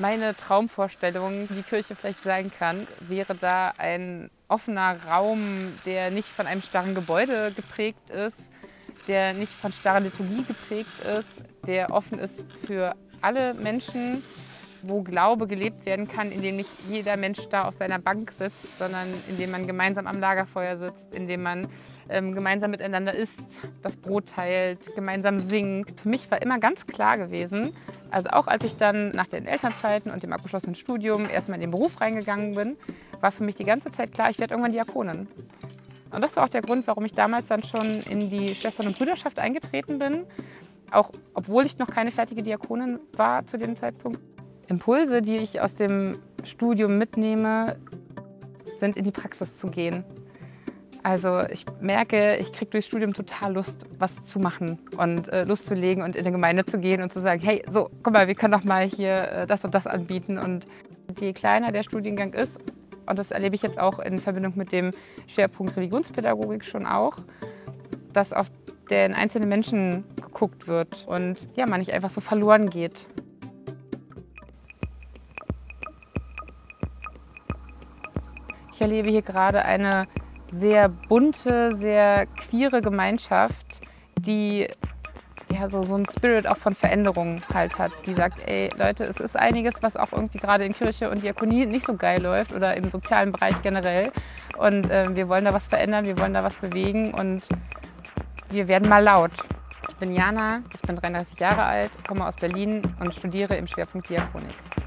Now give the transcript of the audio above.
Meine Traumvorstellung, wie die Kirche vielleicht sein kann, wäre da ein offener Raum, der nicht von einem starren Gebäude geprägt ist, der nicht von starrer Liturgie geprägt ist, der offen ist für alle Menschen, wo Glaube gelebt werden kann, in dem nicht jeder Mensch da auf seiner Bank sitzt, sondern in dem man gemeinsam am Lagerfeuer sitzt, in dem man gemeinsam miteinander isst, das Brot teilt, gemeinsam singt. Für mich war immer ganz klar gewesen, also auch als ich dann nach den Elternzeiten und dem abgeschlossenen Studium erstmal in den Beruf reingegangen bin, war für mich die ganze Zeit klar, ich werde irgendwann Diakonin. Und das war auch der Grund, warum ich damals dann schon in die Schwestern- und Brüderschaft eingetreten bin, auch obwohl ich noch keine fertige Diakonin war zu dem Zeitpunkt. Impulse, die ich aus dem Studium mitnehme, sind in die Praxis zu gehen. Also ich merke, ich kriege durchs Studium total Lust, was zu machen und Lust zu legen und in eine Gemeinde zu gehen und zu sagen, hey, so, guck mal, wir können doch mal hier das und das anbieten. Und je kleiner der Studiengang ist, und das erlebe ich jetzt auch in Verbindung mit dem Schwerpunkt Religionspädagogik schon auch, dass auf den einzelnen Menschen geguckt wird und ja, man nicht einfach so verloren geht. Ich erlebe hier gerade eine sehr bunte, sehr queere Gemeinschaft, die ja, so einen Spirit auch von Veränderung halt hat. Die sagt, ey Leute, es ist einiges, was auch irgendwie gerade in Kirche und Diakonie nicht so geil läuft oder im sozialen Bereich generell. Und wir wollen da was verändern, wir wollen da was bewegen und wir werden mal laut. Ich bin Jana, ich bin 33 Jahre alt, komme aus Berlin und studiere im Schwerpunkt Diakonik.